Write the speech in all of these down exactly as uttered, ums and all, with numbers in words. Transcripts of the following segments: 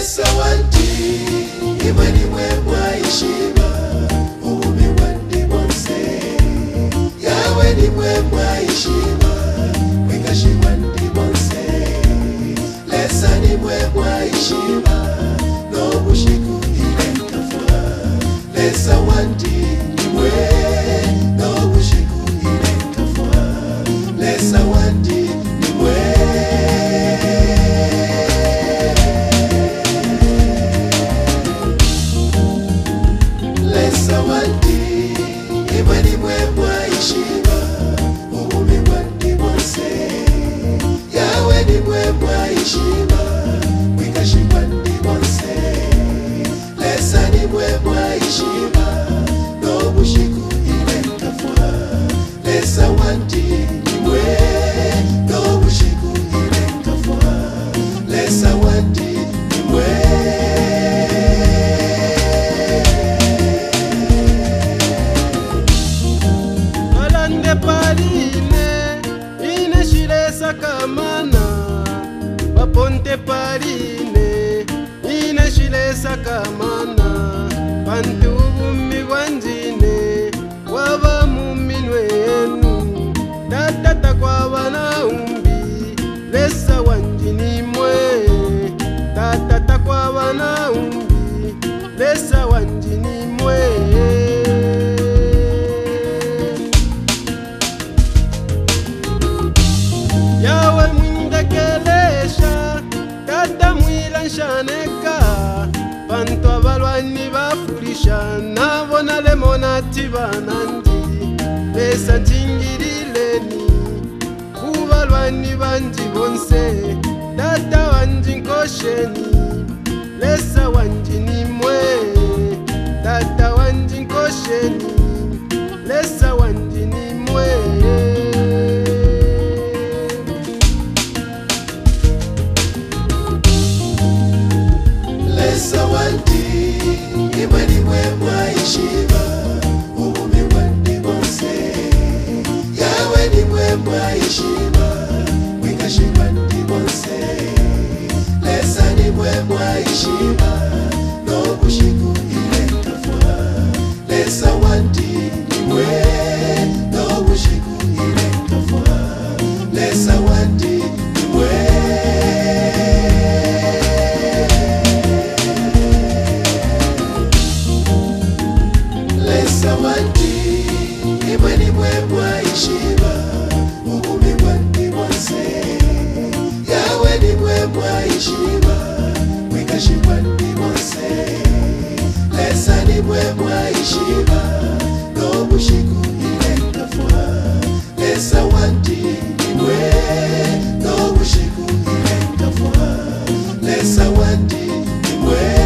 Lesa wanti imani mwemwa ishima umi wandi bonse yawe ni mwemwa ishima wikashi wandi bonse lesa ni mwemwa ishima no bushiku ile kafwa lesa wanti imwe no bushiku ile kafwa lesa wanti imwe Lesa wanti imani mwemwa ishima umi wandi bonse yawe ni mwemwa ishima wikashi wandi bonse lesa ni mwemwa ishima no bushiku ile kafwa lesa wanti imwe no bushiku ile kafwa lesa wanti imwe Paline, ine shile sakamana. Baponte paline, ine shile sakamana. Pantu bumi wanjine, waba muminwenu. Tatata kwa wana umbi, lesa wanjini mwe. Tatata kwa wana umbi, lesa wanjini mwe. Yawe mwindekelesha tata mwilanshaneka bantu abalwanyi bafulisha nabona lemona tibanandi lesa ntingirileni kubalwanyi banji bonse tata wanji nkosheni lesa wanji nimwe tata wanji nkosheni lesa wanji nimwe Lesa wanti imani mwemwa ishima umi wandi bonse yawe ni mwemwa ishima wikashi wandi bonse lesa ni mwemwa ishima no bushiku ile kafwa lesa wanti imwe no bushiku ile kafwa lesa wanti imwe Lesa wanti imani mwemwa ishima umi wandi bonse yawe ni mwemwa ishima wikashi wandi bonse lesa ni mwemwa ishima no bushiku ile kafwa lesa wanti imwe no bushiku ile kafwa lesa wanti imwe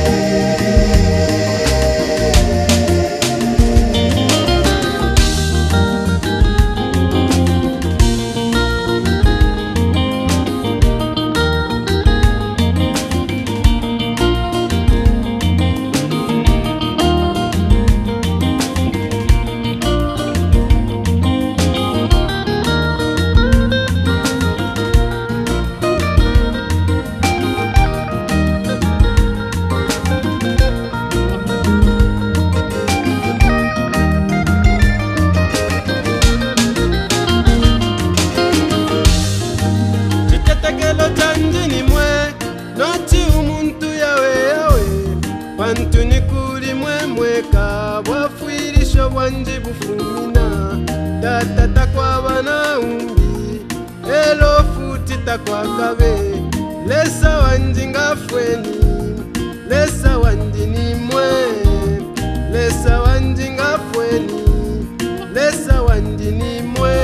Bantu nikuli mwemweka bwafuilisho bwanji bufumina tata takwa bana umbi elo futi takwa kabe lesa wanji ngafweni lesa wanji nimwe lesa wanji ngafweni lesa wanji nimwe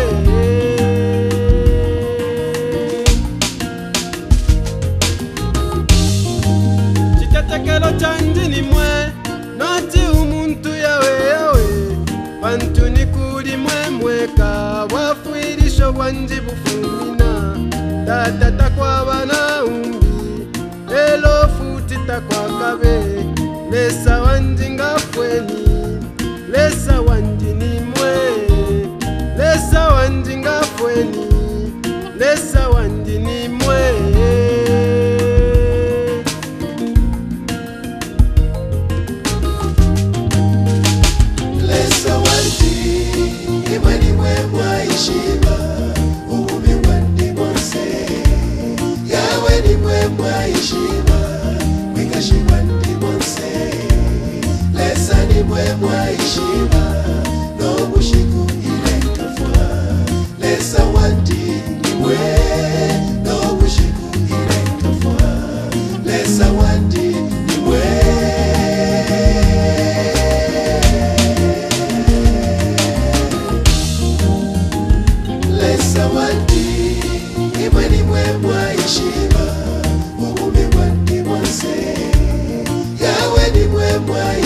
Chitatekelo chanji nimwe noti umuntu yawe yawe bantu nikuli mwemweka bwafuilisho bwanji bufumina tata takwa bana umbi elo futi takwa kabe lesa wanji ngafweni lesa wanji nimwe lesa wanji ngafweni lesa wanji nimwe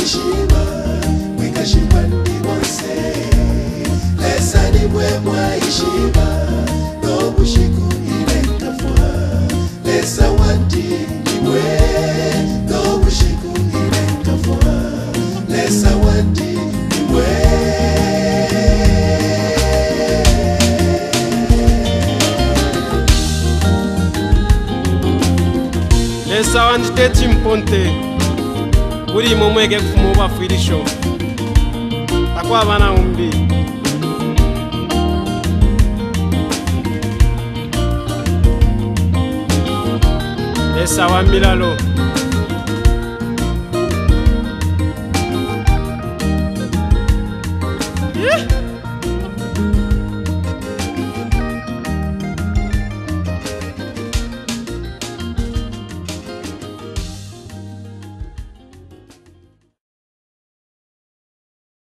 ishiba wikashibwa ndi bonse lesa ni mwemwa ishiba nobushiku ilentafwa lesa wandi nimwe nobushiku ilentafwa lesa wandi nimwe lesa wandi teti mponte uri mumwege kufumu bafirisho akwa bana umbi lesa wa milalo